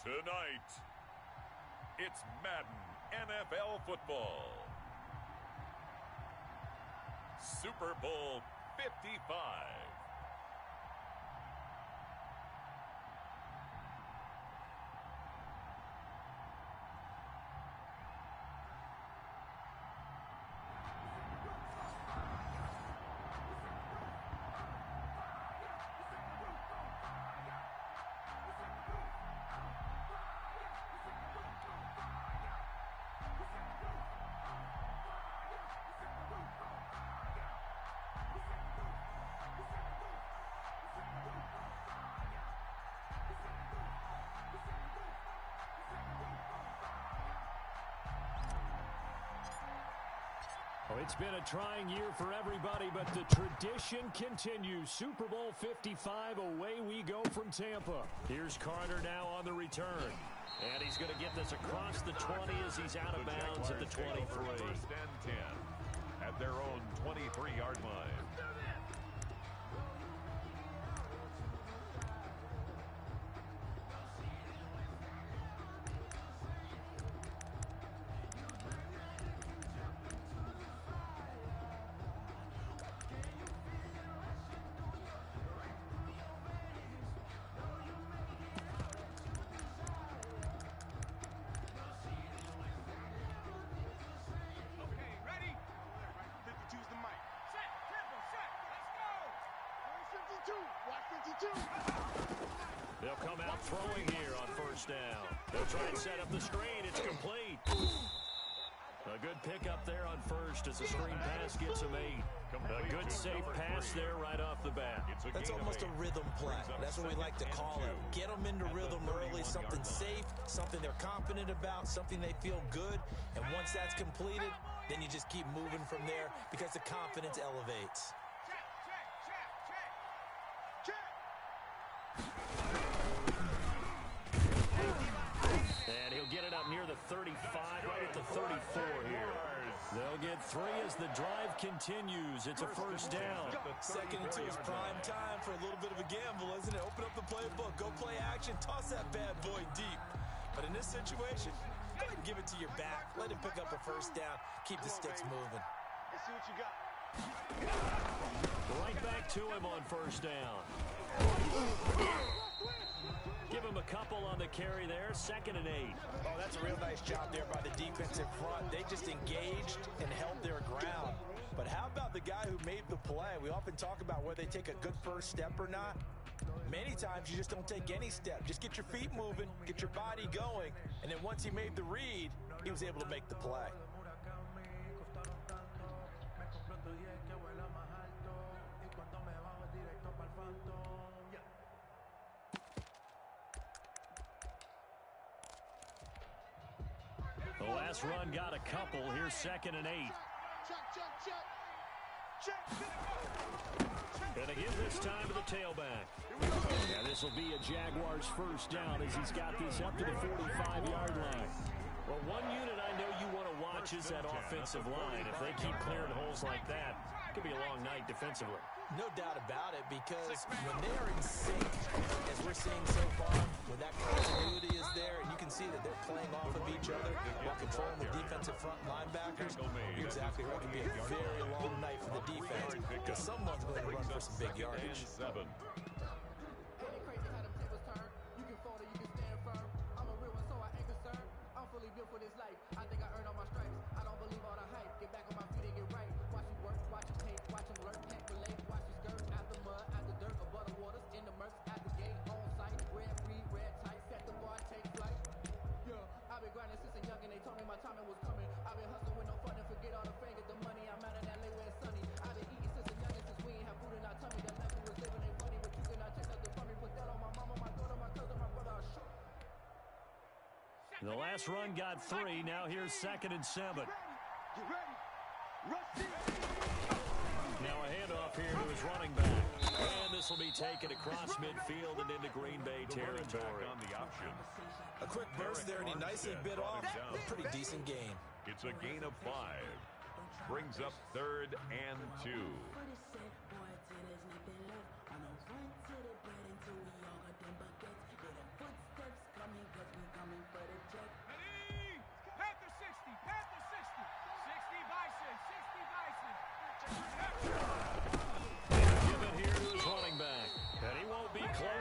Tonight, it's Madden NFL football. Super Bowl 55. Oh, it's been a trying year for everybody, but the tradition continues. Super Bowl 55, away we go from Tampa. Here's Carter now on the return. And he's going to get this across the 20 as he's out of bounds at the 23. First and 10 at their own 23-yard line. They'll come out throwing here on first down. They'll try and set up the screen. It's complete. A good pickup there on first as the screen pass gets him 8. A good safe pass there right off the bat. That's almost a rhythm play. That's what we like to call it. Get them into rhythm early, something safe, something they're confident about, something they feel good. And once that's completed, then you just keep moving from there because the confidence elevates. And he'll get it up near the 35, right at the 34 here. They'll get 3 as the drive continues. It's a first down. Second and 2 is prime time for a little bit of a gamble, isn't it? Open up the playbook, go play action, toss that bad boy deep. But in this situation, go ahead and give it to your back. Let him pick up a first down. Keep the sticks moving. Let's see what you got. Right back to him on first down. Give him a couple on the carry there. 2nd and 8. Oh, that's a real nice job there by the defensive front. They just engaged and held their ground. But how about the guy who made the play? We often talk about whether they take a good first step or not. Many times you just don't take any step. Just get your feet moving, get your body going. And then once he made the read, he was able to make the play. The last run got a couple. Here's 2nd and 8. And again this time to the tailback. Yeah, this will be a Jaguars first down as he's got this up to the 45-yard line. Well, one unit I know you want to watch is that offensive line. If they keep clearing holes like that, it could be a long night defensively. No doubt about it, because when they're in sync, as we're seeing so far, when that continuity is there, and you can see that they're playing off of each other while controlling the defensive front linebackers, you're exactly right. It could be a very long night for the defense, because someone's going to run for some big yardage. I'm fully built for this life. I think I earned all my stripes. I don't believe all the hype. Get back on my feet and get right. Watch you work, watch you tape, watch them lurk, can't relate. Watch you skirt out the mud, out the dirt, above the waters, in the murks, at the gate, on site. Red free, red tight, set the bar, take flight. Yeah, I've been grinding since a young and they told me my timing was coming. I've been hustling with no fun and forget all the fame, get the money. I'm out in LA where it's sunny. I've been eating since a young since we ain't have food in our tummy. That life we was living ain't funny, but you cannot take nothing from me. Put that on my mama, my daughter, my cousin, my brother, I'll shoot. The last run got 3. Now here's 2nd and 7. Get ready. Rush it. Now a handoff here to his running back. And this will be taken across midfield and into Green Bay territory. On the option. A quick burst there, and he nicely bit off a pretty decent gain. It's a gain of 5. Brings up 3rd and 2. Footsteps coming 'cause we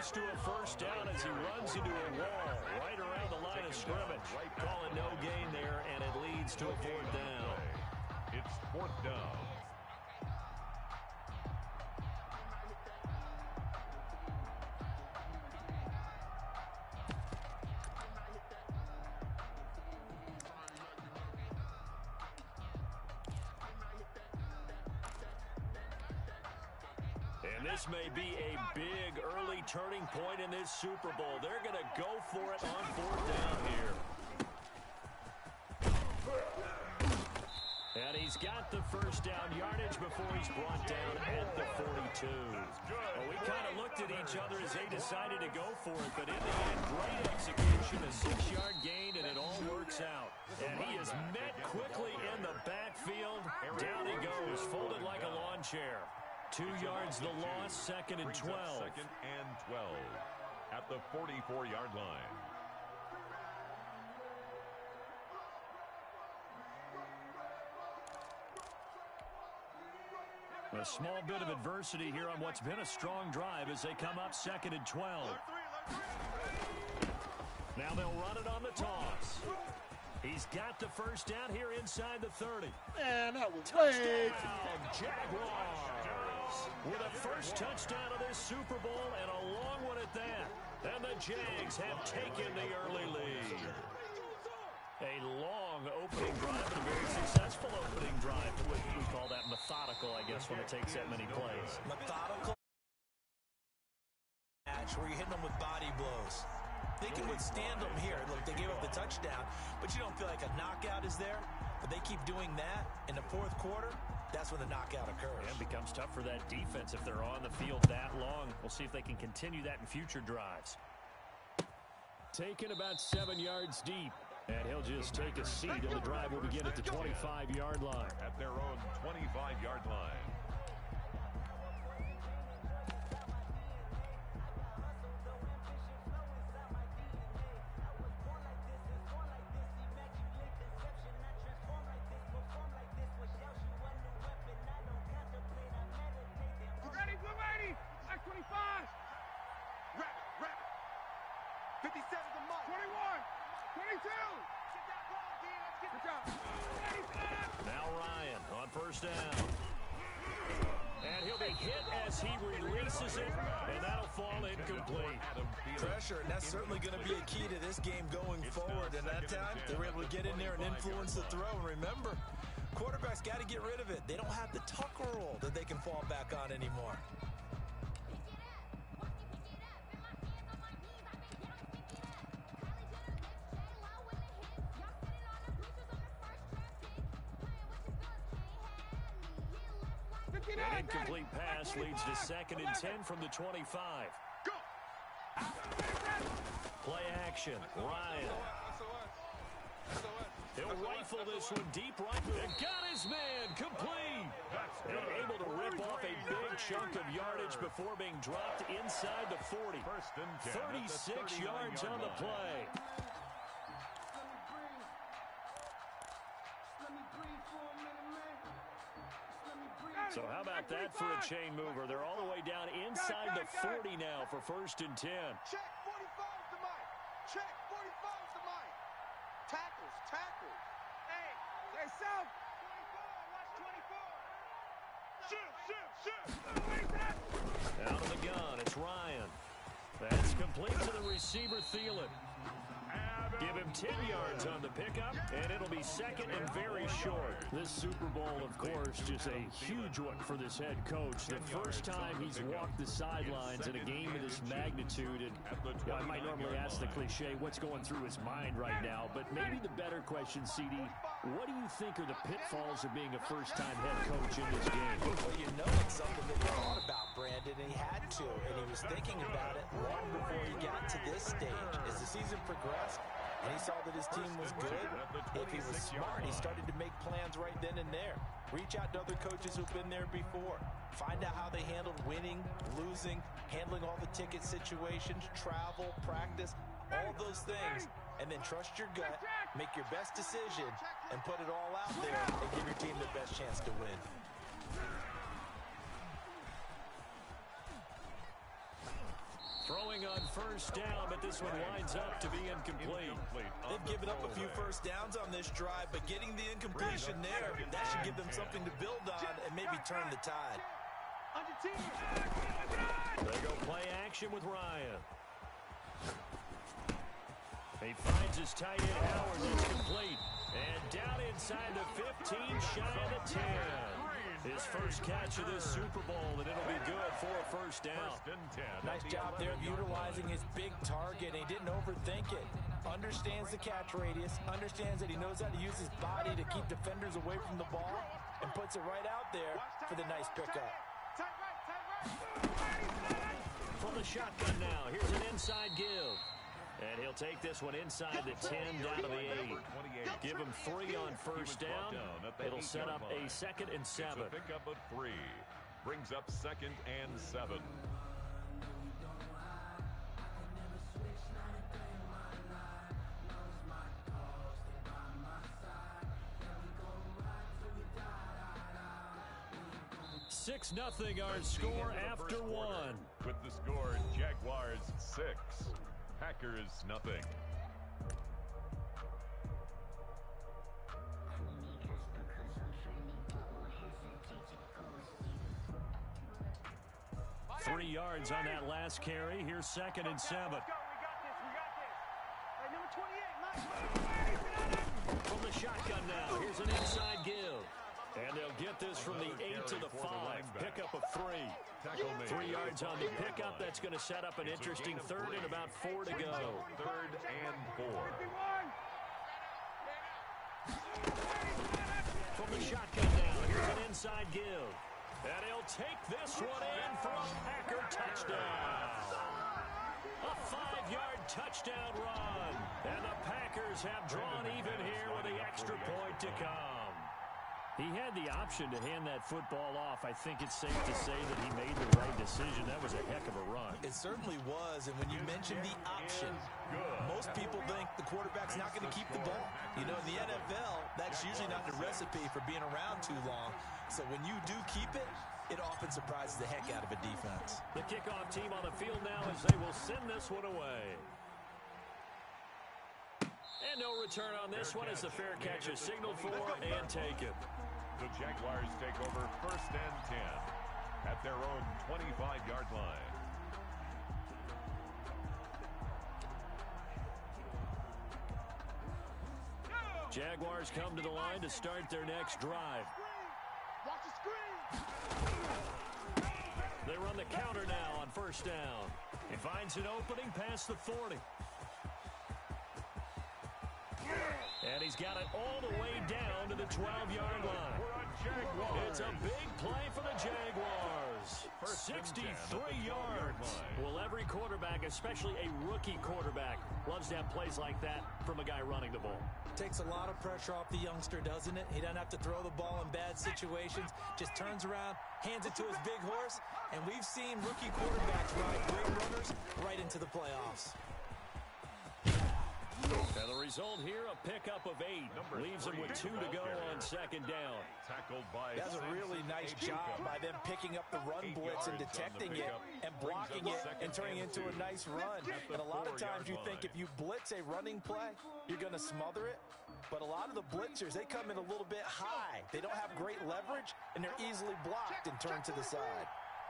close to a first down as he runs into a wall right around the line of scrimmage. Calling no gain there, and it leads to a fourth down. It's fourth down. And this may be a big early turning point in this Super Bowl. They're going to go for it on fourth down here. And he's got the first down yardage before he's brought down at the 42. Well, we kind of looked at each other as they decided to go for it, but in the end, great execution, a 6-yard gain, and it all works out. And he is met quickly in the backfield. Down he goes, folded like a lawn chair. 2 yards the loss, second and 12. Second and 12 at the 44-yard line. A small bit of adversity here on what's been a strong drive as they come up second and 12. Now they'll run it on the toss. He's got the first down here inside the 30. Man, that was Touchdown, Jaguars! With a first touchdown of this Super Bowl and a long one at that. And the Jags have taken the early lead. A long opening drive and a very successful opening drive. We call that methodical, I guess, when it takes that many plays. Methodical match where you're hitting them with body blows. They can withstand them here. Look, they gave up the touchdown, but you don't feel like a knockout is there. But they keep doing that in the fourth quarter. That's when the knockout occurs. And it becomes tough for that defense if they're on the field that long. We'll see if they can continue that in future drives. Taken about 7 yards deep. And he'll just take a seat, and the drive will begin at the 25-yard line. At their own 25-yard line. Ready, blue 80, like 25. Rap. 57 to Mike. 21. 22! Good job. Now Ryan on first down. And he'll be hit as he releases it, and that'll fall incomplete. Pressure, and that's certainly going to be a key to this game going forward. And that time, they were able to get in there and influence the throw. And remember, quarterbacks got to get rid of it. They don't have the tuck rule that they can fall back on anymore. An incomplete pass leads to second and 10 from the 25. Play action. Ryan. He'll rifle this one deep right. And got his man complete. And able to rip off a big chunk of yardage before being dropped inside the 40. 36 yards on the play. So how about that for a chain mover? They're all the way down inside the 40 now for first and 10. Check 45's to Mike. Check 45's to Mike. Tackles. Hey, stay south. 24, watch 24. Shoot. Out of the gun, it's Ryan. That's complete to the receiver, Thielen. Give him 10 yards on the pickup, and it'll be second and very short. This Super Bowl, of course, just a huge one for this head coach. The first time he's walked the sidelines in a game of this magnitude. And I might normally ask the cliche, what's going through his mind right now? But maybe the better question, CD, what do you think are the pitfalls of being a first-time head coach in this game? Well, you know it's something that he thought about, Brandon, and he had to. And he was thinking about it long before he got to this stage. As the season progressed, and he saw that his team was good, if he was smart, he started to make plans right then and there. Reach out to other coaches who've been there before. Find out how they handled winning, losing, handling all the ticket situations, travel, practice, all those things. And then trust your gut, make your best decision, and put it all out there and give your team the best chance to win. Throwing on first down, but this one winds up to be incomplete. They've given up a few first downs on this drive, but getting the incompletion there, that should give them something to build on and maybe turn the tide. They go play action with Ryan. He finds his tight end Howard. That's complete. And down inside the 15, shy of the 10. His first catch of this Super Bowl, and it'll be good for a first down. Nice job there of utilizing his big target. He didn't overthink it. Understands the catch radius, understands that he knows how to use his body to keep defenders away from the ball, and puts it right out there for the nice pickup. From the shotgun now, here's an inside give. And he'll take this one inside the 10 down to the 8. Give him 3 on first down. It'll set up a 2nd and 7. It's a pickup of 3. Brings up 2nd and 7. Six nothing our score after 1. With the score, Jaguars 6. Packers nothing. Three yards on that last carry. Here's 2nd and 7. We got this. Hey, number 28, From the shotgun now, here's an inside give. And they'll get this from the 8 to the 5. Pickup of 3. 3 yards on the pickup. That's going to set up an interesting 3rd and about 4 to go. 3rd and 4. From the shotgun now, here's an inside give. And he'll take this one in for a Packer touchdown. A 5-yard touchdown run. And the Packers have drawn even here with the extra point to come. He had the option to hand that football off. I think it's safe to say that he made the right decision. That was a heck of a run. It certainly was, and when you mentioned the option, most people think the quarterback's not going to keep the ball. You know, in the NFL, that's usually not the recipe for being around too long. So when you do keep it, it often surprises the heck out of a defense. The kickoff team on the field now as they will send this one away. And no return on this one as the fair catch is signaled for and taken. The Jaguars take over 1st and 10 at their own 25-yard line. Jaguars come to the line to start their next drive. Watch the screen. They run the counter now on first down. He finds an opening past the 40. And he's got it all the way down to the 12-yard line. It's a big play for the Jaguars. 63 yards. Well, every quarterback, especially a rookie quarterback, loves to have plays like that from a guy running the ball. Takes a lot of pressure off the youngster, doesn't it? He doesn't have to throw the ball in bad situations. Just turns around, hands it to his big horse, and we've seen rookie quarterbacks ride great runners right into the playoffs. And the result here, a pickup of 8. Leaves him with 2 to go on second down. Tackled by That's a really nice job by them picking up the run blitz and detecting it and blocking it and turning it into a nice run. And a lot of times you think if you blitz a running play, you're going to smother it. But a lot of the blitzers, they come in a little bit high. They don't have great leverage, and they're easily blocked and turned to the side.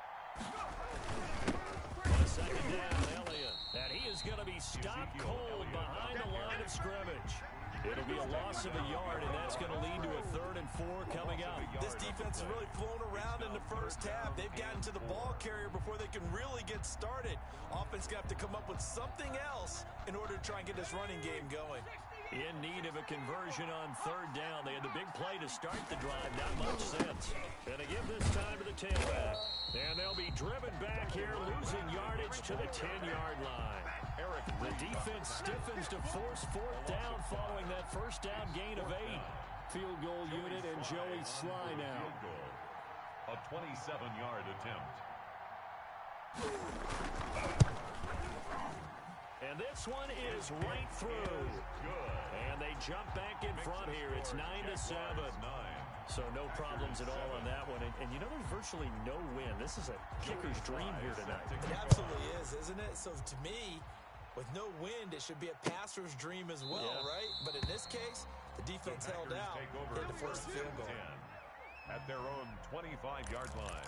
On second down, Elliott. And he is going to be stopped cold behind the line of scrimmage. It'll be a loss of a yard, and that's going to lead to a 3rd and 4 coming up. This defense has really flown around in the first half. They've gotten to the ball carrier before they can really get started. Offense going to have to come up with something else in order to try and get this running game going. In need of a conversion on 3rd down. They had the big play to start the drive. Not much sense. And they give this time to the tailback. And they'll be driven back here, losing yardage to the 10-yard line. The defense stiffens to force 4th down following that first down gain of 8. Field goal unit and Joey Sly now. A 27-yard attempt. And this one is right through. And they jump back in front here. It's 9-7. So no problems at all on that one. And you know, there's virtually no wind. This is a kicker's dream here tonight. It absolutely is, isn't it? So to me, with no wind, it should be a passer's dream as well, right? But in this case, the defense held out. They had to force the field goal. At their own 25-yard line.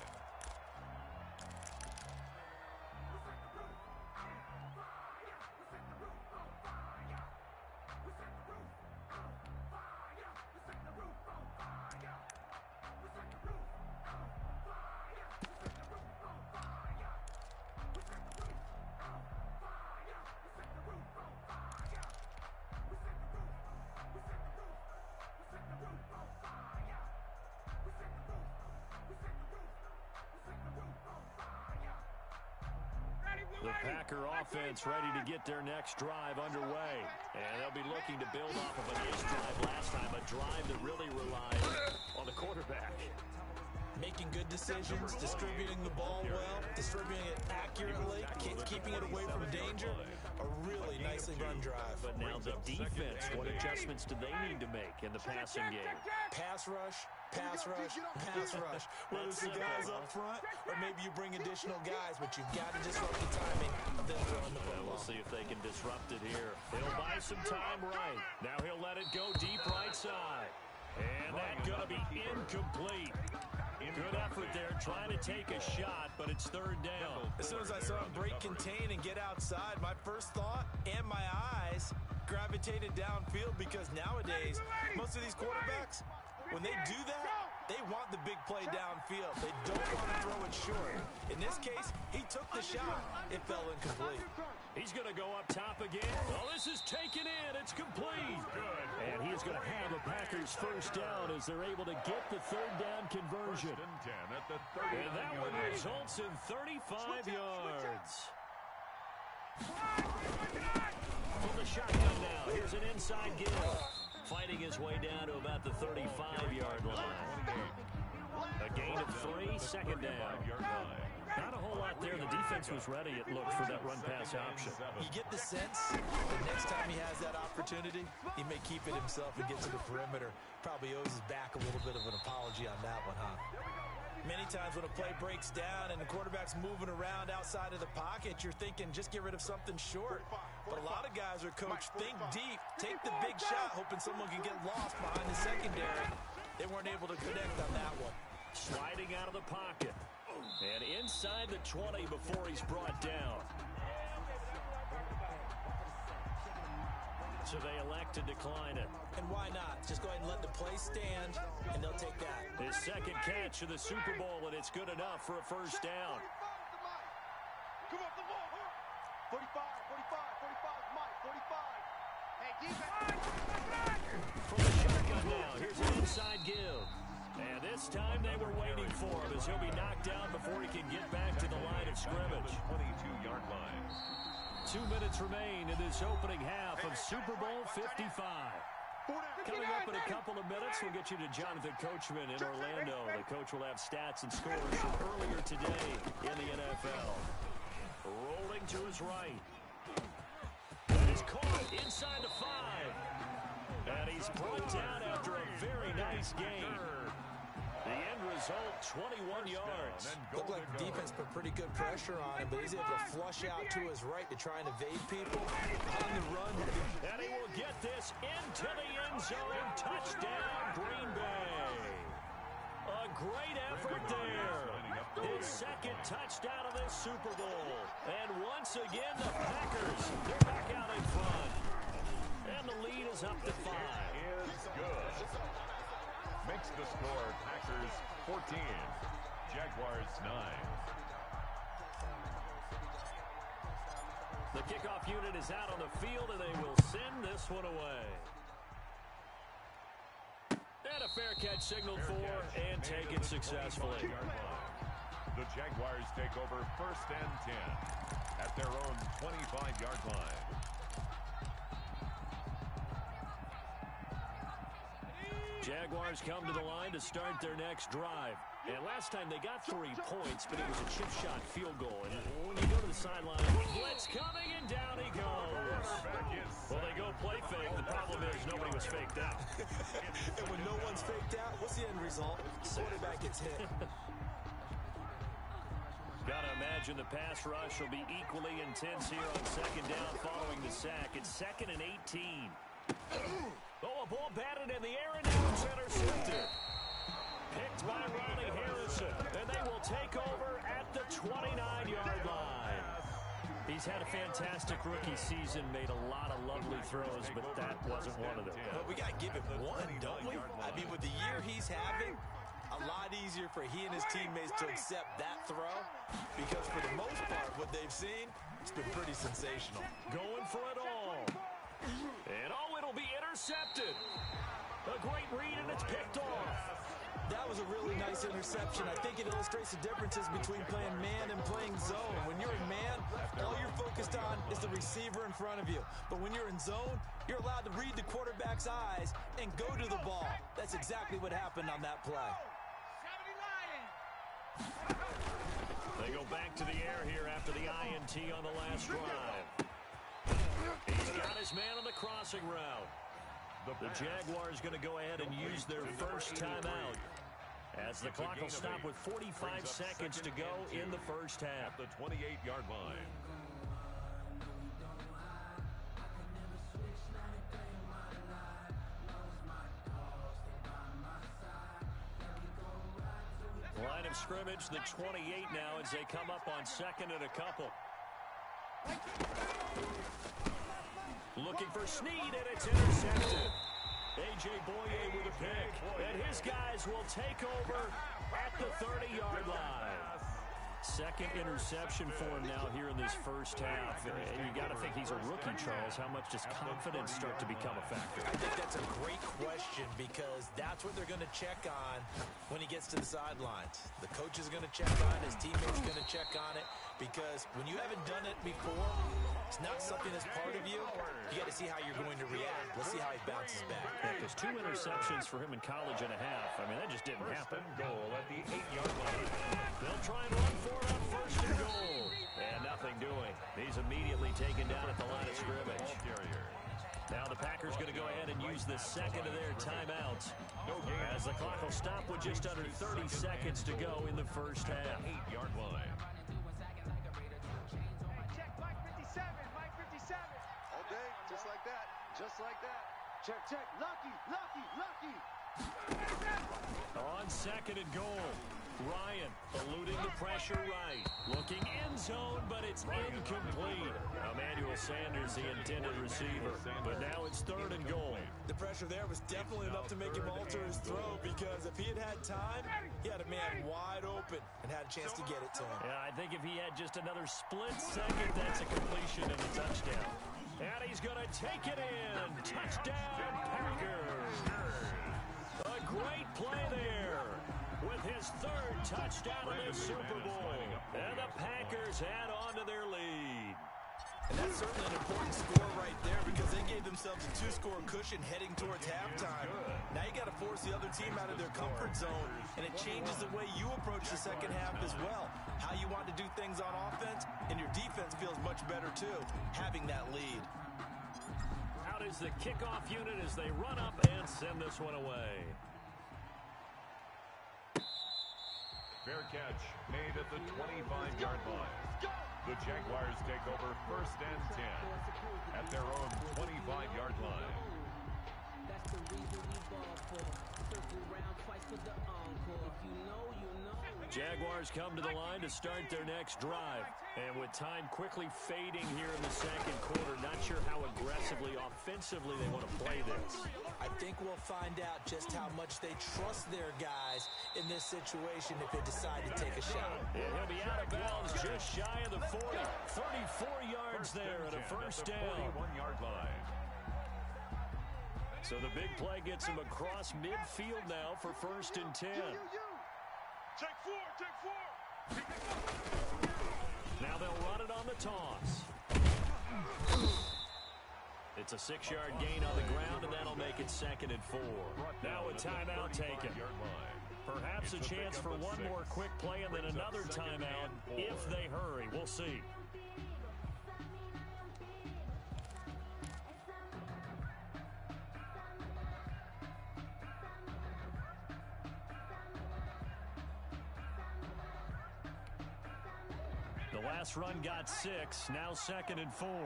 The Packer offense ready to get their next drive underway. And they'll be looking to build off of a nice drive last time, a drive that really relied on the quarterback. Making good decisions, distributing the ball well, distributing it accurately, keeping it away from danger. A really nicely run drive. But now the defense, what adjustments do they need to make in the passing game? Pass rush, pass rush, pass rush. Whether it's the guys up front or maybe you bring additional guys, but you've got to disrupt the timing of them throwing the football. We'll see if they can disrupt it here. He'll buy some time right. Now he'll let it go deep right side. And that's going to be incomplete. Good effort there, trying to take a shot, but it's third down. As soon as I saw him break contain and get outside, my first thought and my eyes gravitated downfield, because nowadays, most of these quarterbacks, when they do that, they want the big play downfield. They don't want to throw it short. In this case, he took the shot. It fell incomplete. He's going to go up top again. Oh, this is taken in. It's complete. Good. And he is going to have the Packers first down as they're able to get the third down conversion. And that one results in 35 yards. From the shotgun now, here's an inside give. Fighting his way down to about the 35-yard line. A gain of 3, second down. Not a whole lot there. The defense was ready, it looked, for that run-pass option. You get the sense that next time he has that opportunity, he may keep it himself and get to the perimeter. Probably owes his back a little bit of an apology on that one, huh? Many times when a play breaks down and the quarterback's moving around outside of the pocket, you're thinking just get rid of something short. But a lot of guys are coached, think deep, take the big shot, hoping someone can get lost behind the secondary. They weren't able to connect on that one. Sliding out of the pocket. And inside the 20 before he's brought down. So they elect to decline it. And why not? Just go ahead and let the play stand, and they'll take that. His second catch of the Super Bowl, and it's good enough for a first down. Come off the ball. 45, 45, 45, Mike, 45. Hey, defense. From the shotgun now, here's an inside give. And this time they were waiting for him as he'll be knocked down before he can get back to the line of scrimmage. 22-yard line. 2 minutes remain in this opening half of Super Bowl 55. Coming up in a couple of minutes, we'll get you to Jonathan Coachman in Orlando. The coach will have stats and scores from earlier today in the NFL. Rolling to his right. And he's caught inside the 5. And he's brought down after a very nice game. The end result, 21 yards. Looked like the defense put pretty good pressure on him, but he's able to flush out to his right to try and evade people. On the run. And he will get this into the end zone. Touchdown, Green Bay. A great effort there. His second touchdown of this Super Bowl. And once again, the Packers, they're back out in front. And the lead is up to 5. Is good. Makes the score Packers 14, Jaguars 9. The kickoff unit is out on the field, and they will send this one away. And a fair catch signaled for, and taken successfully. The Jaguars take over first and 10 at their own 25-yard line. Jaguars come to the line to start their next drive. And last time they got 3 points, but it was a chip shot field goal. And when you go to the sideline, blitz coming, and down he goes. Well, they go play fake. The problem is nobody was faked out. And when no one's faked out, what's the end result? Quarterback gets hit. Got to imagine the pass rush will be equally intense here on second down following the sack. It's 2nd and 18. Oh, a ball batted in the air, and now it's intercepted. Picked by Ronnie Harrison, and they will take over at the 29-yard line. He's had a fantastic rookie season, made a lot of lovely throws, but that wasn't one of them. But we got to give him one, don't we? I mean, with the year he's having, a lot easier for he and his teammates to accept that throw, because for the most part, what they've seen, it's been pretty sensational. Going for it all. And it'll be intercepted. A great read, and it's picked off. That was a really nice interception. I think it illustrates the differences between playing man and playing zone. When you're in man, all you're focused on is the receiver in front of you. But when you're in zone, you're allowed to read the quarterback's eyes and go to the ball. That's exactly what happened on that play. They go back to the air here after the INT on the last drive. He's got his man on the crossing route. The Jaguars going to go ahead and use their first timeout as the clock will stop with 45 seconds to go in the first half. At the 28-yard line. Line of scrimmage, the 28 now as they come up on 2nd and a couple. Looking for Snead, and it's intercepted. A.J. Boye with a pick, and his guys will take over at the 30-yard line. 2nd interception for him now here in this first half. And you got to think he's a rookie, Charles. How much does confidence start to become a factor? I think that's a great question, because that's what they're going to check on when he gets to the sidelines. The coach is going to check on it. His teammates are going to check on it, because when you haven't done it before, it's not something that's part of you. You got to see how you're going to react. Let's see how he bounces back. Yeah, because 2 interceptions for him in college and a half. I mean, that just didn't happen. Goal at the 8-yard line. They'll try and run for it on 1st and goal. And nothing doing. He's immediately taken down at the line of scrimmage. Now the Packers going to go ahead and use the 2nd of their timeouts as the clock will stop with just under 30 seconds to go in the first half. 8-yard line. Check, Mike 57, Mike 57. Okay, just like that, just like that. Check, check, lucky, lucky, lucky. On 2nd and goal, Ryan eluding the pressure right. Looking end zone, but it's incomplete. Emmanuel Sanders, the intended receiver. But now it's 3rd and goal. The pressure there was definitely enough to make him alter his throw, because if he had had time, he had a man wide open and had a chance to get it to him. Yeah, I think if he had just another split second, that's a completion and a touchdown. And he's going to take it in. Touchdown, Packers. A great play there with his 3rd touchdown of the Super Bowl. And the Packers add on to their lead. And that's certainly an important score right there, because they gave themselves a 2-score cushion heading towards halftime. Now you got to force the other team out of their comfort zone, and it changes the way you approach the second half as well. How you want to do things on offense, and your defense feels much better too, having that lead. Out is the kickoff unit as they run up and send this one away. Fair catch made at the 25-yard line. The Jaguars take over 1st and 10 at their own 25-yard line. That's the reason we ball for. Circle round twice for the encore. If you know, you know. Jaguars come to the line to start their next drive. And with time quickly fading here in the 2nd quarter, not sure how aggressively, offensively they want to play this. I think we'll find out just how much they trust their guys in this situation if they decide to take a shot. And he'll be out of bounds just shy of the 40. 34 yards there at a 1st down. 41-yard line. So the big play gets him across midfield now for 1st and 10. Check 4, check 4. Now they'll run it on the toss. It's a 6-yard gain on the ground, and that'll make it 2nd and 4. Now a timeout taken. Perhaps a chance for one more quick play and then another timeout if they hurry. We'll see. The last run got 6, now 2nd and 4.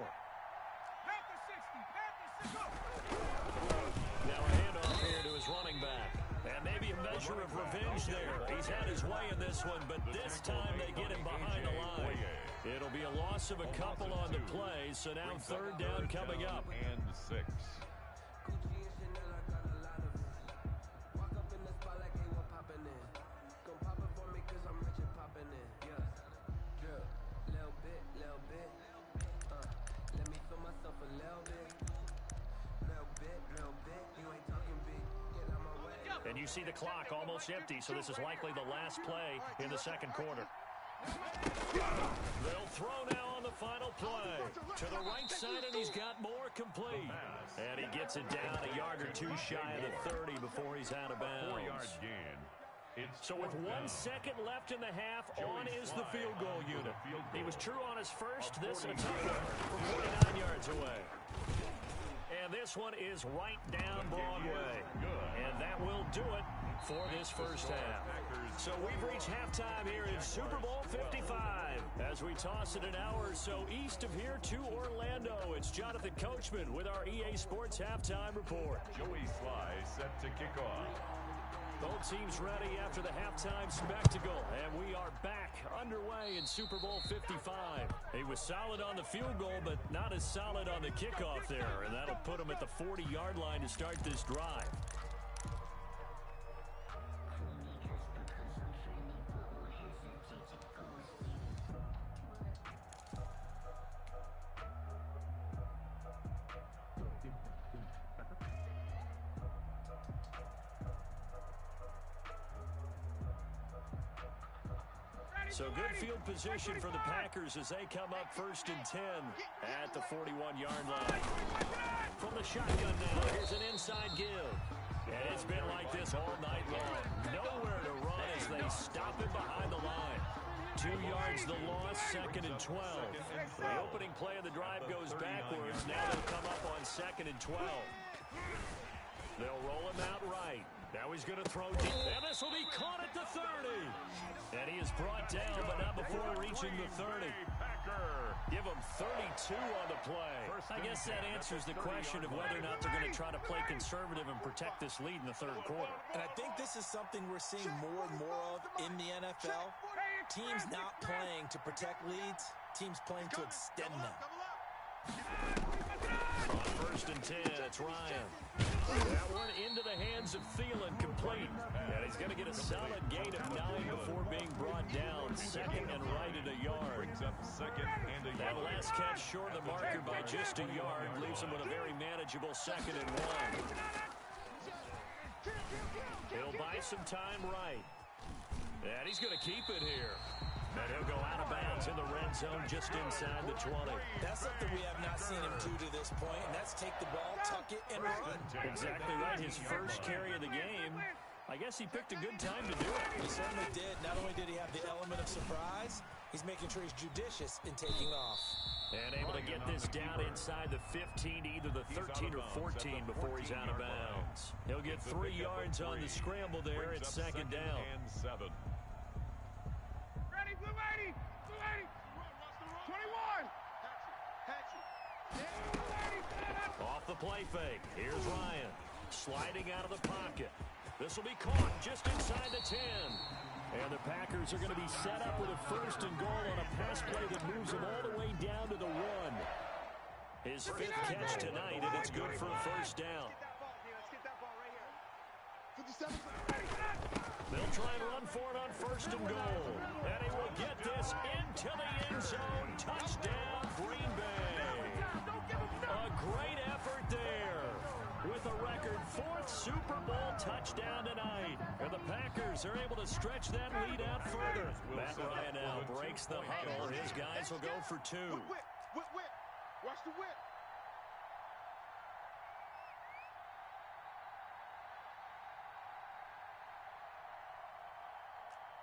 Now a handoff here to his running back. And maybe a measure of revenge there. He's had his way in this one, but this time they get him behind the line. It'll be a loss of a couple on the play, so now 3rd down coming up. And 6. And you see the clock almost empty, so this is likely the last play in the 2nd quarter. They'll throw now on the final play. To the right side, and he's got more complete. And he gets it down a yard or 2 shy of the 30 before he's out of bounds. 4-yard gain. So with 1 second left in the half, on is the field goal unit. He was true on his first. This a tough one from 49 yards away. And this one is right down Broadway. And that will do it for this first half. So we've reached halftime here in Super Bowl 55. As we toss it an hour or so east of here to Orlando, it's Jonathan Coachman with our EA Sports Halftime Report. Joey Sly set to kick off. Both teams ready after the halftime spectacle, and we are back underway in Super Bowl 55. He was solid on the field goal, but not as solid on the kickoff there, and that'll put him at the 40-yard line to start this drive. So good field position for the Packers as they come up 1st and 10 at the 41-yard line. From the shotgun now, here's an inside give. And it's been like this all night long. Nowhere to run as they stop him behind the line. 2 yards the loss, 2nd and 12. The opening play of the drive goes backwards. Now they'll come up on 2nd and 12. They'll roll him out right. Now he's going to throw deep, and this will be caught at the 30. And he is brought down, but not before reaching the 30. Give him 32 on the play. I guess that answers the question of whether or not they're going to try to play conservative and protect this lead in the 3rd quarter. And I think this is something we're seeing more and more of in the NFL. Teams not playing to protect leads, teams playing to extend them. On 1st and 10, it's Ryan. That one into the hands of Thielen, complete. And he's going to get a solid gain of 9 before being brought down. 2nd and right at a yard. That last catch short of the marker by just a yard leaves him with a very manageable 2nd and 1. He'll buy some time right. And he's going to keep it here. And he'll go out of bounds in the red zone just inside the 20. That's something we have not seen him do to this point, and that's take the ball, tuck it, and run. Exactly right. His first carry of the game. I guess he picked a good time to do it. He certainly did. Not only did he have the element of surprise, he's making sure he's judicious in taking off. And able to get this down inside the 15 to either the 13 or 14 before he's out of bounds. He'll get 3 yards on the scramble there at 2nd down. Blue 80! 21! Off the play fake. Here's Ryan. Sliding out of the pocket. This will be caught just inside the 10. And the Packers are going to be set up with a 1st and goal on a pass play that moves them all the way down to the 1. His 5th catch tonight, and it's good for a 1st down. They'll try and run for it on 1st and goal. And he will get this into the end zone. Touchdown, Green Bay. A great effort there. With a record 4th Super Bowl touchdown tonight. And the Packers are able to stretch that lead out further. Matt Ryan now breaks the huddle. His guys will go for 2. Whip. Watch the whip.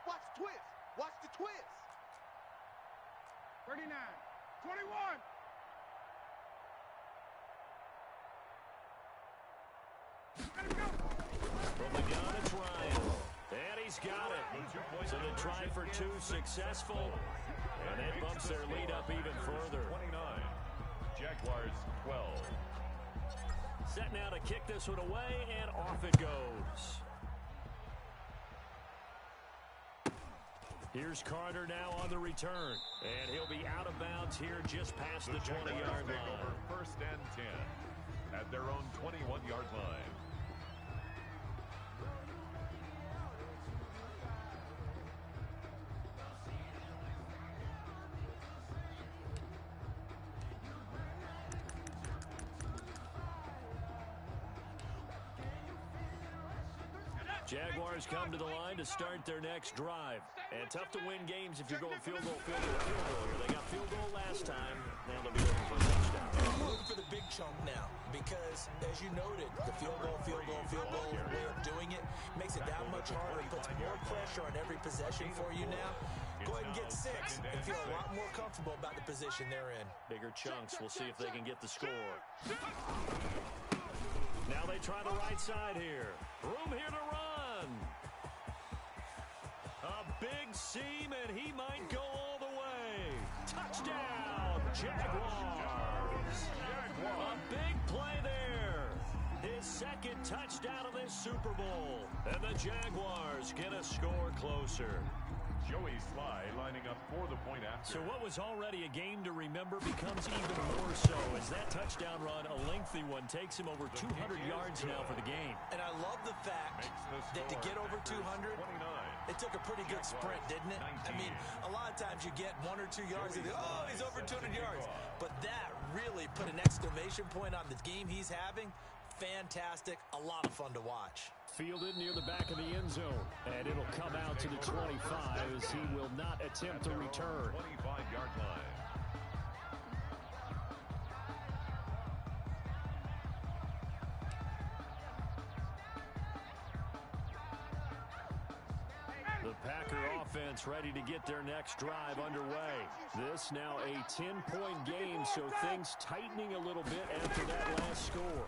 Watch the twist. Watch the twist. 39, 21. From the gun, it's Ryan. And he's got it. So the try for two successful. And that bumps their lead up even further. 29. Jaguars 12. Set now to kick this one away, and off it goes. Here's Carter now on the return. And he'll be out of bounds here just past the 20-yard line. First and 10 at their own 21-yard line. Jaguars come to the line to start their next drive. And tough to win games if you're going field goal, field goal, field goal. They got field goal last time. Now they'll be looking for a touchdown. Looking for the big chunk now because, as you noted, the field goal way of doing it makes it that much harder. It puts more pressure on every possession for you now. Go ahead and get 6 and feel a lot more comfortable about the position they're in. Bigger chunks. We'll see if they can get the score. Now they try the right side here. Room here to run. A big seam, and he might go all the way. Touchdown, Jaguars. A big play there. His second touchdown of this Super Bowl. And the Jaguars get a score closer. Joey Sly lining up for the point after. So what was already a game to remember becomes even more so as that touchdown run, a lengthy one, takes him over 200 yards now for the game. And I love the fact that to get over 200, it took a pretty good sprint, didn't it? I mean, a lot of times you get 1 or 2 yards and oh, he's over 200 yards. But that really put an exclamation point on the game he's having. Fantastic, a lot of fun to watch. Fielded near the back of the end zone, and it'll come out to the 25 as he will not attempt to return. 25-yard line. The Packer offense ready to get their next drive underway. This now a 10-point game, so things tightening a little bit after that last score.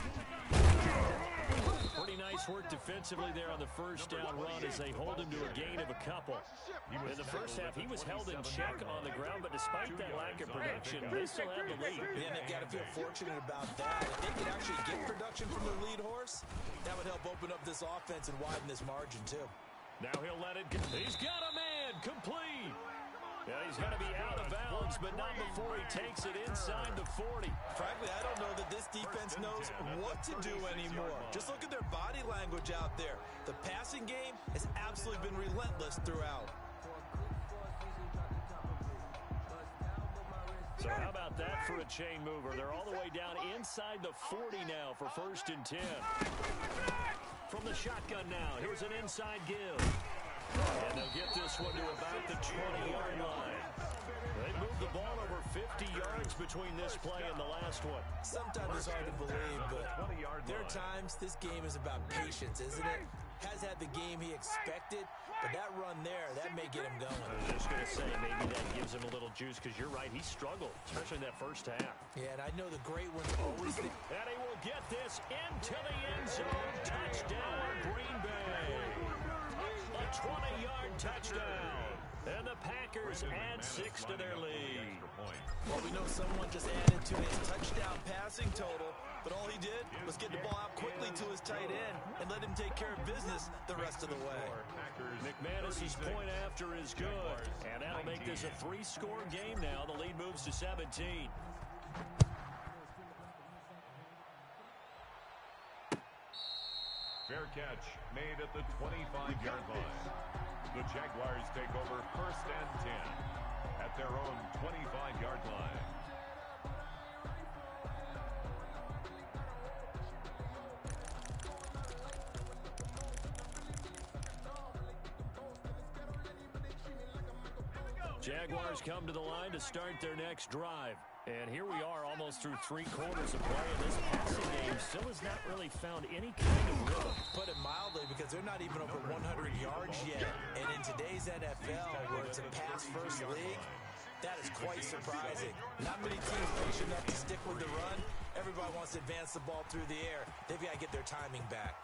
Pretty nice work defensively there on the first down run as they hold him to a gain of a couple. In the first half, he was held in check on the ground, but despite that lack of production, they still have the lead. Yeah, they've got to feel fortunate about that. If they could actually get production from their lead horse, that would help open up this offense and widen this margin, too. Now he'll let it go. He's got a man, complete. Yeah, he's going to be out of bounds, but not before he takes it inside the 40. Frankly, I don't know that this defense knows what to do anymore. Just look at their body language out there. The passing game has absolutely been relentless throughout. So how about that for a chain mover? They're all the way down inside the 40 now for 1st and 10. From the shotgun now, here's an inside give. And they'll get this one to about the 20-yard line. They moved the ball over 50 yards between this play and the last one. Sometimes it's hard to believe, but there are times this game is about patience, isn't it? Has had the game he expected, but that run there, that may get him going. I was just going to say, maybe that gives him a little juice, because you're right, he struggled, especially in that first half. Yeah, and I know the great ones always... And he will get this into the end zone. Touchdown, Green Bay. A 20-yard touchdown. And the Packers add 6 to their lead. Well, we know someone just added to his touchdown passing total, but all he did was get the ball out quickly to his tight end and let him take care of business the rest of the way. McManus's point after is good, and that'll make this a 3-score game now. The lead moves to 17. Fair catch made at the 25-yard line. The Jaguars take over 1st and 10 at their own 25-yard line. Jaguars come to the line to start their next drive. And here we are almost through 3 quarters of play, and this passing game still has not really found any kind of rhythm. Put it mildly, because they're not even over 100 yards yet. And in today's NFL, where it's a pass-first league, that is quite surprising. Not many teams patient enough to stick with the run. Everybody wants to advance the ball through the air. They've got to get their timing back.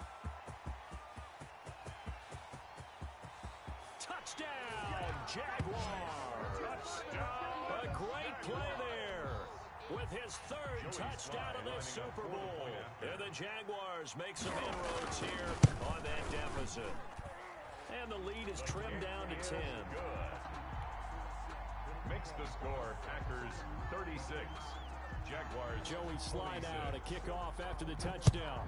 Touchdown, Jaguars! Touchdown! A great play there with his 3rd touchdown of this Super Bowl. And the Jaguars make some inroads here on that deficit. And the lead is trimmed down to 10. Makes the score Packers 36. Jaguars. Joey slide out, a kickoff after the touchdown.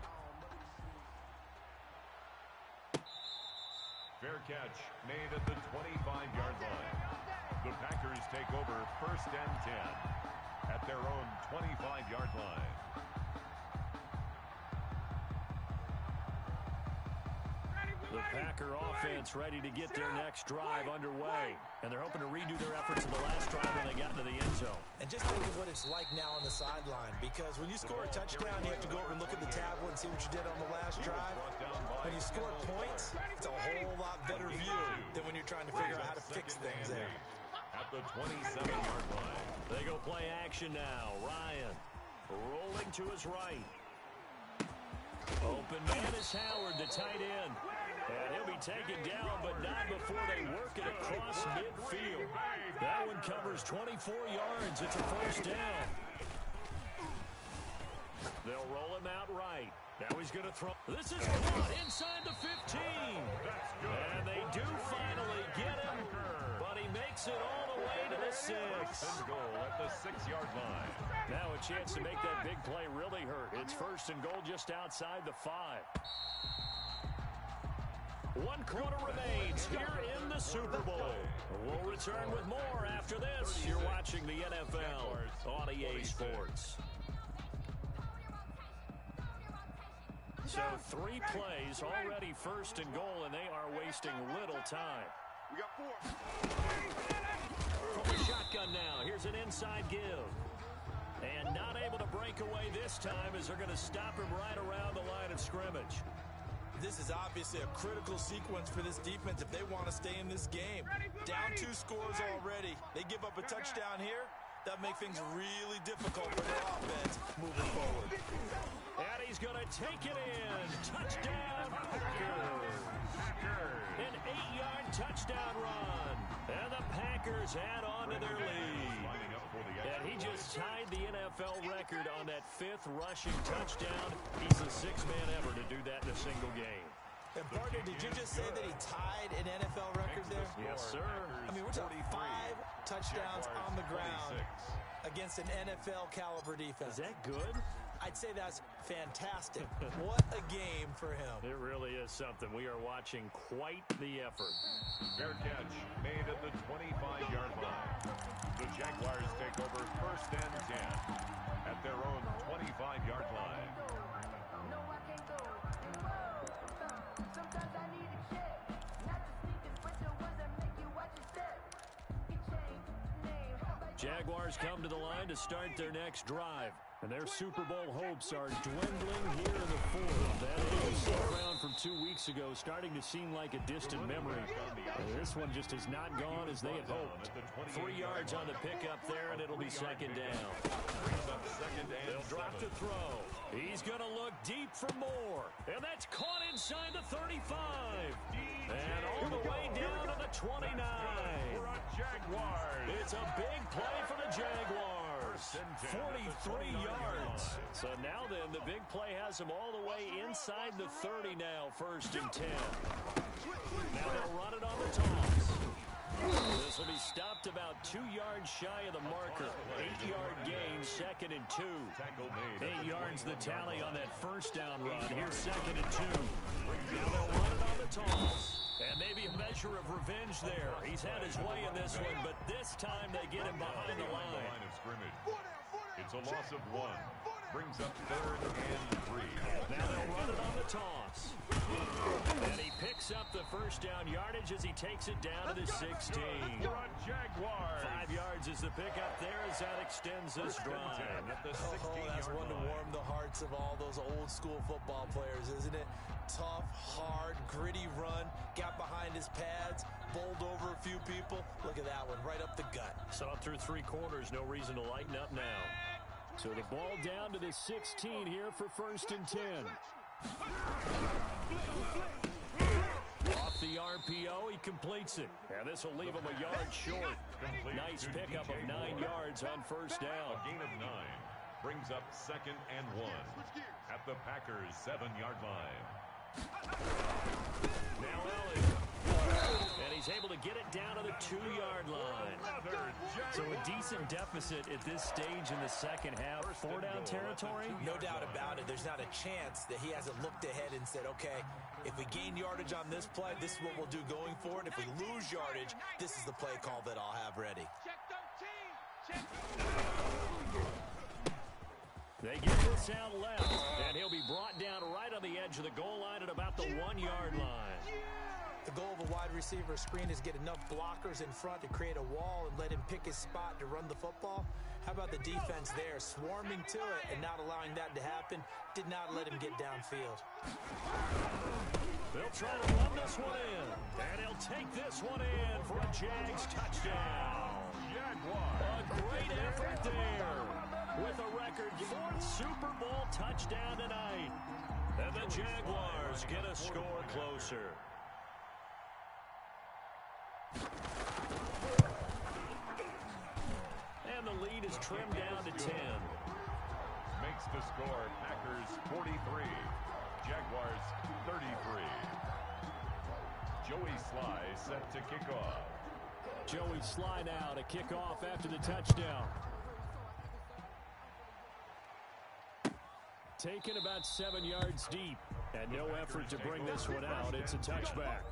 Fair catch made at the 25-yard line. The Packers take over 1st and 10 at their own 25-yard line. The Packer offense ready to get their next drive underway. And they're hoping to redo their efforts in the last drive when they got into the end zone. And just think of what it's like now on the sideline, because when you score a touchdown, you have to go over and look at the tablet and see what you did on the last drive. When you score points, it's a whole lot better view than when you're trying to figure out how to fix things there. At the 27-yard line. They go play action now. Ryan rolling to his right. Open man is Howard, the tight end. And he'll be taken down, but not before they work it across midfield. That one covers 24 yards. It's a 1st down. They'll roll him out right. Now he's going to throw. This is caught inside the 15. And they do finally get him, but he makes it all the way to the 6. Goal at the 6-yard line. Now a chance to make that big play really hurt. It's 1st and goal just outside the 5. 1 quarter remains here in the Super Bowl. We'll return with more after this. You're watching the NFL on EA Sports. So 3 plays already 1st and goal, and they are wasting little time. We got 4. From the shotgun now, here's an inside give. And not able to break away this time as they're going to stop him right around the line of scrimmage. This is obviously a critical sequence for this defense if they want to stay in this game. Down 2 scores already. They give up a touchdown here. That make things really difficult for their offense moving forward. And he's going to take it in. Touchdown, Packers. An 8-yard touchdown run. And the Packers add on to their lead. And he just tied the NFL record on that 5th rushing touchdown. He's the 6th man ever to do that in a single game. And partner, did you just say that he tied an NFL record there? Yes, sir. I mean, we're talking 5 touchdowns on the ground against an NFL caliber defense. Is that good? I'd say that's fantastic. What a game for him. It really is something. We are watching quite the effort. Fair catch made at the 25-yard line. The Jaguars take over 1st and 10 at their own 25-yard line. No, I can't go. Sometimes I need a check. Not the sneakers, but the ones that make you watch your step. Get changed, name. Jaguars come to the line to start their next drive. And their Super Bowl hopes are dwindling here in the 4th. That AFC round from 2 weeks ago starting to seem like a distant memory. And this one just has not gone as they had hoped. 3 yards on the pickup there, and it'll be 2nd down. They'll drop to throw. He's going to look deep for more. And that's caught inside the 35. And all the way down to the 29. It's a big play for the Jaguars. 43 yards. So now then, the big play has them all the way inside the 30 now, 1st and 10. Now they'll run it on the toss. This will be stopped about 2 yards shy of the marker. 8-yard gain, 2nd and 2. 8 yards the tally on that 1st down run. Here's 2nd and 2. Now they'll run it on the toss. And maybe a measure of revenge there. He's had his way in this one, but this time they get him behind the line. It's a loss of 1. Brings up 3rd and 3. Now they'll run it on the toss. And he picks up the 1st first down yardage as he takes it down to the 16. Jaguars. 5 yards is the pickup there as that extends this drive. At the Oh, that's 16-yard one to line. warm the hearts of all those old school football players, isn't it? Tough, hard, gritty run, got behind his pads, bowled over a few people. Look at that one, right up the gut. Saw it through 3 quarters, no reason to lighten up now. So the ball down to the 16 here for 1st and 10. Off the RPO, he completes it. And this will leave him a yard short. Nice pickup of 9 yards on 1st down. A gain of 9 brings up 2nd and 1 at the Packers' 7-yard line. Now Elliott. And he's able to get it down to the 2-yard line. So a decent deficit at this stage in the second half. 4-down territory? No doubt about it. There's not a chance that he hasn't looked ahead and said, okay, if we gain yardage on this play, this is what we'll do going forward. If we lose yardage, this is the play call that I'll have ready. Check 13. They get this out left, and he'll be brought down right on the edge of the goal line at about the 1-yard line. The goal of a wide receiver screen is get enough blockers in front to create a wall and let him pick his spot to run the football. How about the defense there, swarming to it and not allowing that to happen? Did not let him get downfield. They'll try to run this one in, and he'll take this one in for a Jags touchdown. A great effort there with a record 4th Super Bowl touchdown tonight. And the Jaguars get a score closer. And the lead is trimmed down to 10. Makes the score Packers 43, Jaguars 33. Joey Sly set to kick off. Joey Sly now to kick off after the touchdown. Taken about 7 yards deep, and no effort to bring this one out. It's a touchback.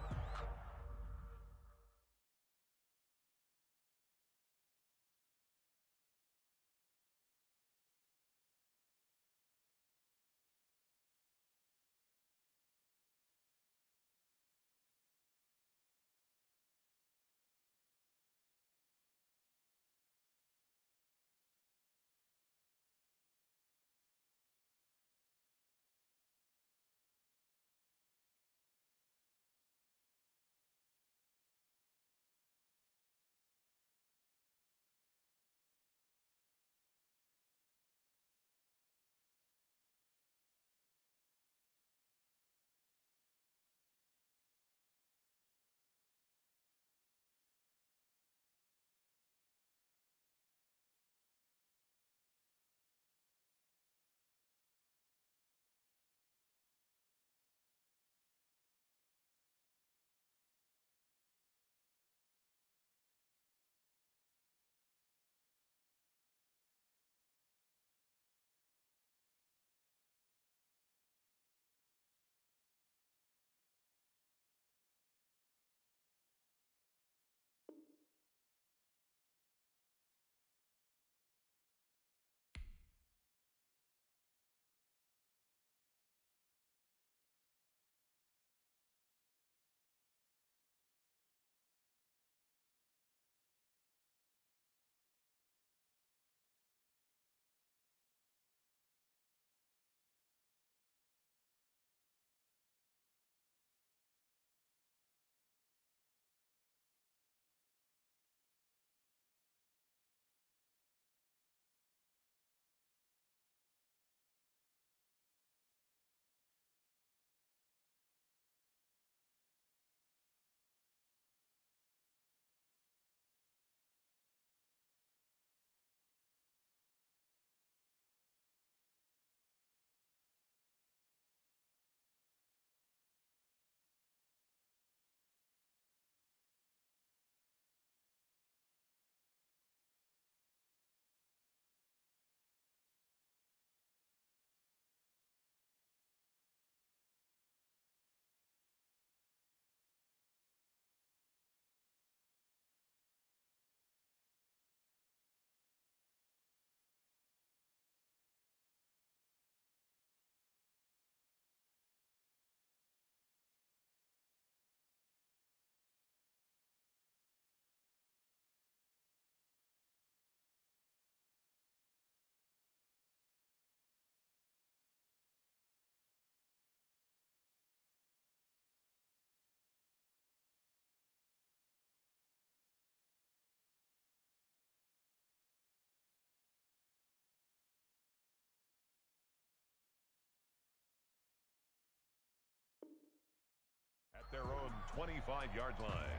25-yard line.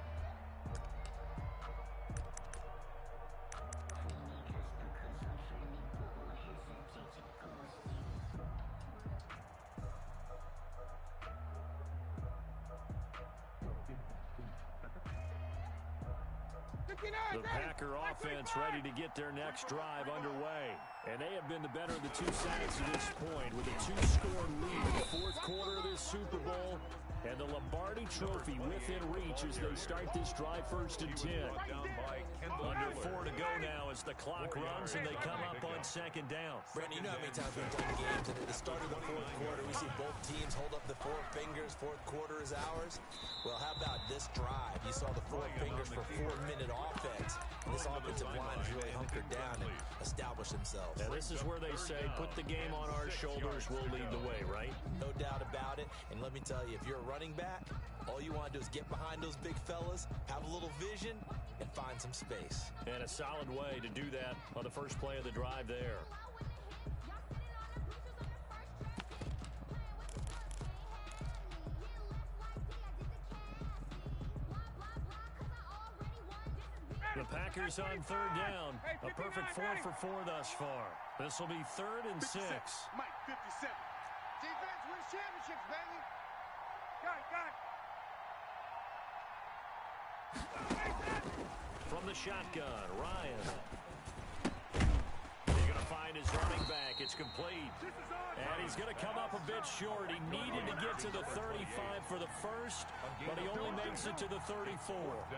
The Packer offense ready to get their next drive underway. And they have been the better of the two sides to this point with a 2-score lead in the fourth quarter of this Super Bowl. And the Lombardi Trophy within reach as they start this drive 1st and 10. Under 4 to go now as the clock runs and they come up on 2nd down. Brandon, you know how many times we've done games and at the start of the fourth quarter we see both teams hold up the 4 fingers, fourth quarter is ours. Well, how about this drive? You saw the 4 fingers for 4-minute offense. And this offensive line has really hunkered down and established themselves. Now this is where they say, put the game on our shoulders, we'll lead the way, right? No doubt about it. And let me tell you, if you're a running back, all you want to do is get behind those big fellas, have a little vision, and find some space. And a solid way to do that on the first play of the drive there. The Packers on 3rd down. A perfect 4 for 4 thus far. This will be 3rd and 6. Mike, 57. Defense wins championships, baby. Got it. From the shotgun, Ryan. He's going to find his running back. It's complete. And he's going to come up a bit short. He needed to get to the 35 for the first, but he only makes it to the 34.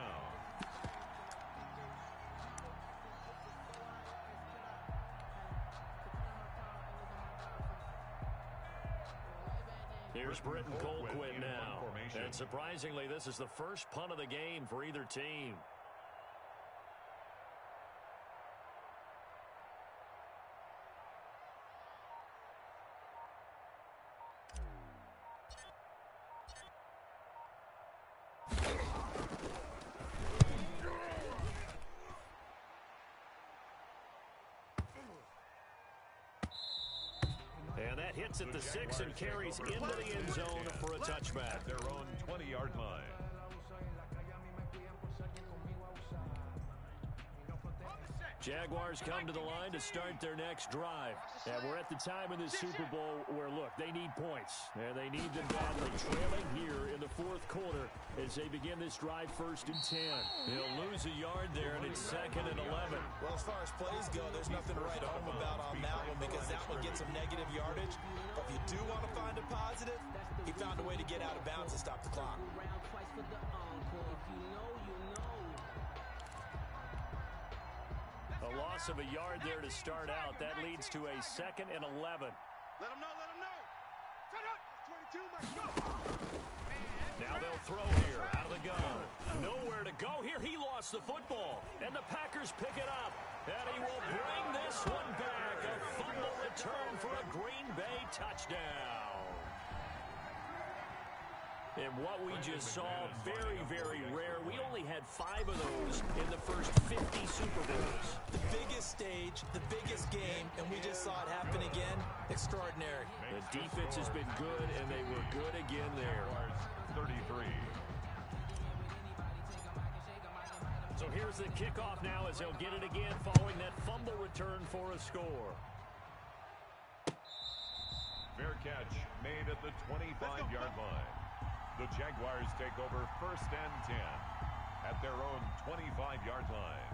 Here's Britton Colquitt now. And surprisingly, this is the first punt of the game for either team. And that hits at the 6 and carries into the end zone for a touchback. At their own 20-yard line. Jaguars come to the line to start their next drive. And we're at the time in the Super Bowl where, look, they need points. And they need them badly. Trailing here in the fourth quarter as they begin this drive 1st and 10. They'll lose a yard there, and it's 2nd and 11. Well, as far as plays go, there's nothing to write home about on that one because that one gets some negative yardage. But if you do want to find a positive, he found a way to get out of bounds and stop the clock. A loss of a yard there to start out. That leads to a 2nd and 11. Let him know. Set up. 22, let's go. Now they'll throw here out of the gun. Nowhere to go here. He lost the football. And the Packers pick it up. And he will bring this one back. A fumble return for a Green Bay touchdown. And what we just saw, very, very rare. We only had 5 of those in the first 50 Super Bowls. The biggest stage, the biggest game, and we just saw it happen again. Extraordinary. The defense has been good, and they were good again there. 33. So here's the kickoff now as they'll get it again following that fumble return for a score. Fair catch made at the 25-yard line. The Jaguars take over 1st and 10 at their own 25-yard line.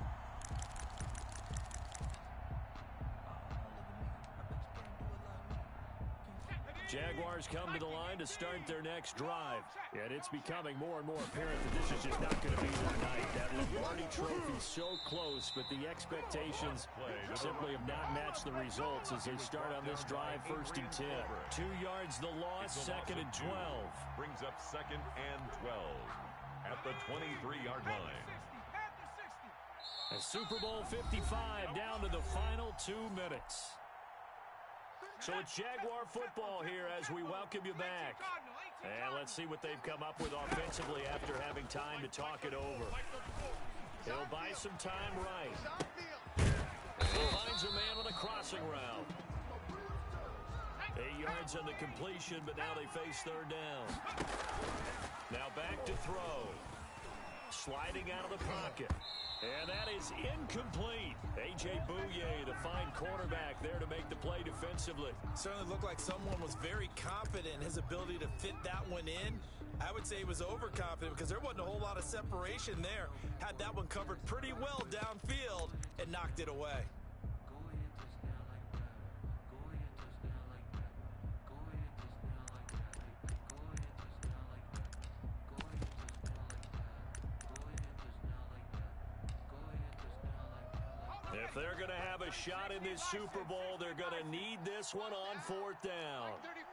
Jaguars come to the line to start their next drive. And it's becoming more and more apparent that this is just not going to be their night. That Lombardi Trophy so close, but the expectations simply have not matched the results as they start on this drive 1st and 10. 2 yards the loss, 2nd and 12. Brings up 2nd and 12 at the 23-yard line. A Super Bowl 55 down to the final 2 minutes. So it's Jaguar football here as we welcome you back. And let's see what they've come up with offensively after having time to talk it over. They'll buy some time right. He finds a man on a crossing route. 8 yards on the completion, but now they face third down. Now back to throw. Sliding out of the pocket. And that is incomplete. A.J. Bouye, the fine quarterback, there to make the play defensively. Certainly looked like someone was very confident in his ability to fit that one in. I would say he was overconfident because there wasn't a whole lot of separation there. Had that one covered pretty well downfield and knocked it away. If they're going to have a shot in this Super Bowl, they're going to need this one on fourth down.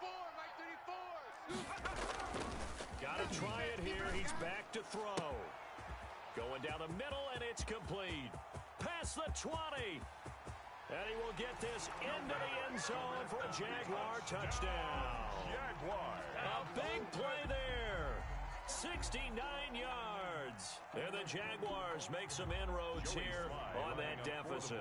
Got to try it here. He's back to throw. Going down the middle, and it's complete. Past the 20. And he will get this into the end zone for a Jaguar touchdown. A big play there. 69 yards. And the Jaguars make some inroads here on that deficit.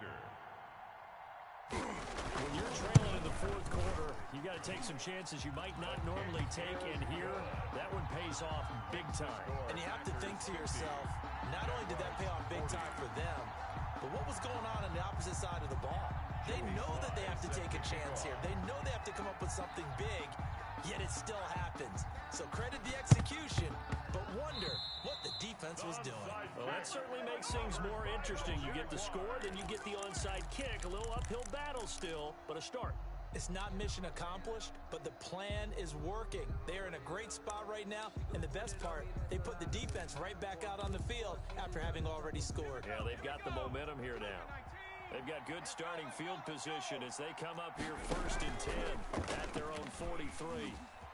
When you're trailing in the fourth quarter, you got to take some chances you might not normally take, and here, that one pays off big time. And you have to think to yourself, not only did that pay off big time for them, but what was going on the opposite side of the ball? They know that they have to take a chance here. They know they have to come up with something big, yet it still happens. So credit the execution, but wonder what the defense was doing. Well, that certainly makes things more interesting. You get the score, then you get the onside kick. A little uphill battle still, but a start. It's not mission accomplished, but the plan is working. They are in a great spot right now, and the best part, they put the defense right back out on the field after having already scored. Yeah, they've got the momentum here now. They've got good starting field position as they come up here 1st and 10 at their own 43.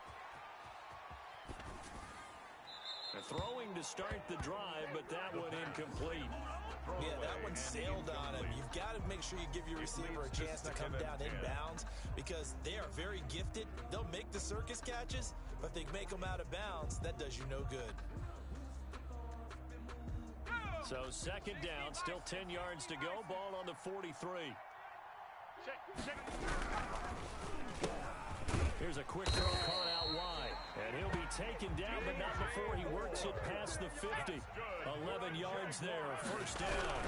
They're throwing to start the drive, but that one incomplete. Yeah, that one sailed on him. You've got to make sure you give your receiver a chance to come down inbounds because they are very gifted. They'll make the circus catches, but if they make them out of bounds, that does you no good. So 2nd down, still 10 yards to go. Ball on the 43. Here's a quick throw caught out wide. And he'll be taken down, but not before he works it past the 50. 11 yards there, 1st down.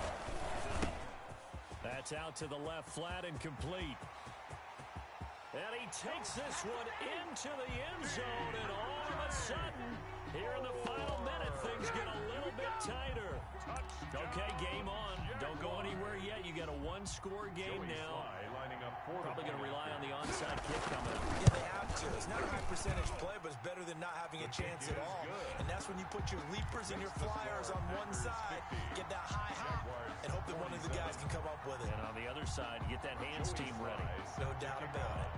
That's out to the left, flat and complete. And he takes this one into the end zone, and all of a sudden, here in the final minute, things get a little bit tighter. Okay, game on. Don't go anywhere yet. You got a one-score game now. Probably going to rely on the onside kick coming up. Yeah, they have to. It's not a high percentage play, but it's better than not having a chance at all. And that's when you put your leapers and your flyers on one side, get that high hop, and hope that one of the guys can come up with it. And on the other side, get that hands team ready. No doubt about it.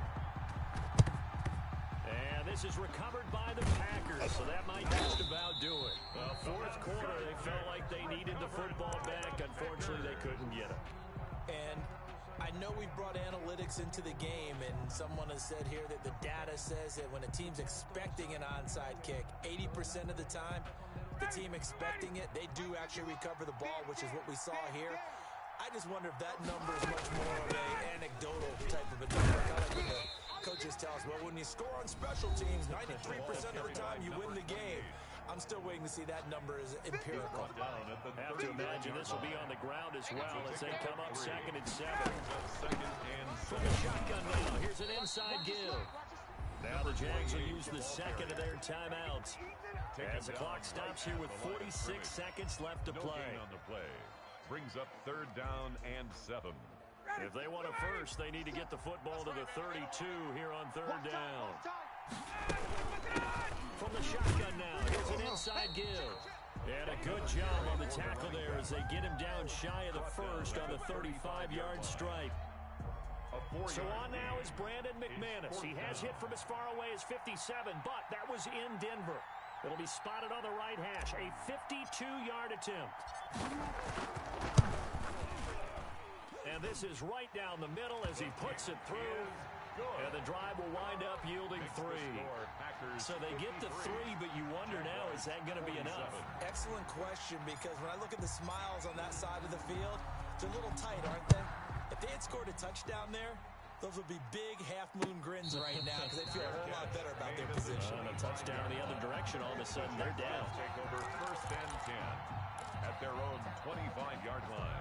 And this is recovered by the Packers, so that might just about do it. Well, 4th quarter, they felt like they needed the football back. Unfortunately, they couldn't get it. And I know we've brought analytics into the game, and someone has said here that the data says that when a team's expecting an onside kick, 80% of the time, the team expecting it, they do actually recover the ball, which is what we saw here. I just wonder if that number is much more of an anecdotal type of a number. Kind of when the coaches tell us, well, when you score on special teams, 93% of the time you win the game. I'm still waiting to see that number is empirical. Have to imagine this will be on the ground as well as they come up 2nd and 7. From the shotgun now, here's an inside give. Now the Jags will use the 2nd of their timeouts. As the clock stops here with 46 seconds left to play. Brings up 3rd down and 7. If they want a first, they need to get the football to the 32 here on 3rd down. From the shotgun now, here's an inside give. And a good job on the tackle there as they get him down shy of the first on the 35-yard stripe. So on now is Brandon McManus. He has hit from as far away as 57, but that was in Denver. It'll be spotted on the right hash, a 52-yard attempt. And this is right down the middle as he puts it through. And the drive will wind up yielding 3. So they get the 3, but you wonder now, is that going to be enough? Excellent question, because when I look at the smiles on that side of the field, they're a little tight, aren't they? If they had scored a touchdown there, Those will be big half-moon grins right now because they feel a whole lot better about their position. And a touchdown the other direction, all of a sudden they're down. Take over first and 10 at their own 25-yard line.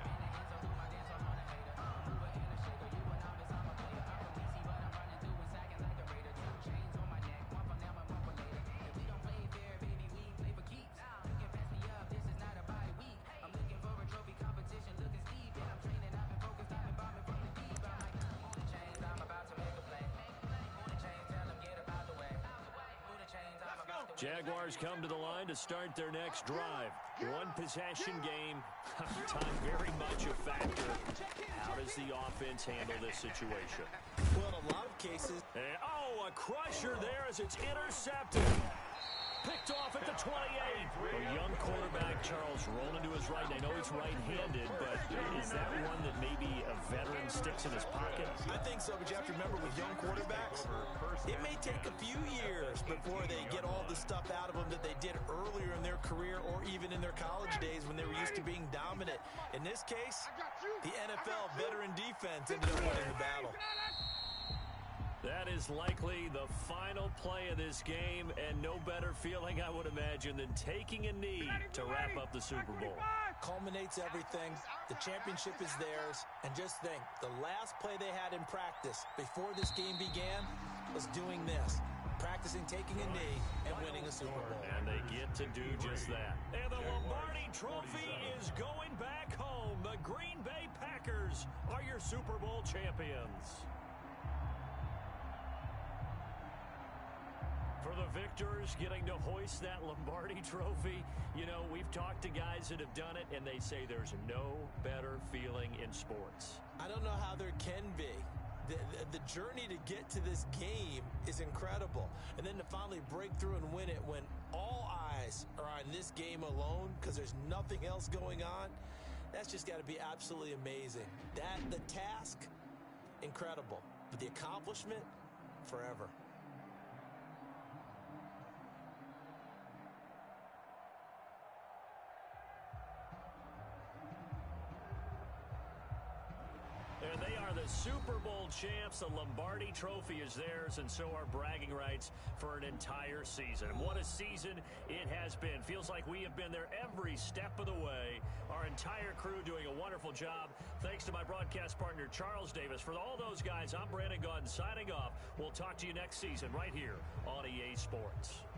Jaguars come to the line to start their next drive. One possession game. Time very much a factor. How does the offense handle this situation? Well, in a lot of cases. And, a crusher there as it's intercepted. Picked off at the 28. A young quarterback, Charles, rolling to his right. I know he's right-handed, but is that one that maybe a veteran sticks in his pocket? I think so, but you have to remember with young quarterbacks, it may take a few years before they get all the stuff out of them that they did earlier in their career or even in their college days when they were used to being dominant. In this case, the NFL veteran defense ended up winning the battle. That is likely the final play of this game, and no better feeling, I would imagine, than taking a knee to wrap up the Super Bowl. Culminates everything. The championship is theirs. And just think, the last play they had in practice before this game began was doing this. Practicing taking a knee and winning a Super Bowl. And they get to do just that. And the Lombardi Trophy is going back home. The Green Bay Packers are your Super Bowl champions. For the victors, getting to hoist that Lombardi Trophy, you know, we've talked to guys that have done it, and they say there's no better feeling in sports. I don't know how there can be. The journey to get to this game is incredible. And then to finally break through and win it when all eyes are on this game alone because there's nothing else going on, that's just got to be absolutely amazing. The task, incredible. But the accomplishment, forever. And they are the Super Bowl champs. The Lombardi Trophy is theirs, and so are bragging rights for an entire season. And what a season it has been. Feels like we have been there every step of the way. Our entire crew doing a wonderful job. Thanks to my broadcast partner, Charles Davis. For all those guys, I'm Brandon Gaudin signing off. We'll talk to you next season right here on EA Sports.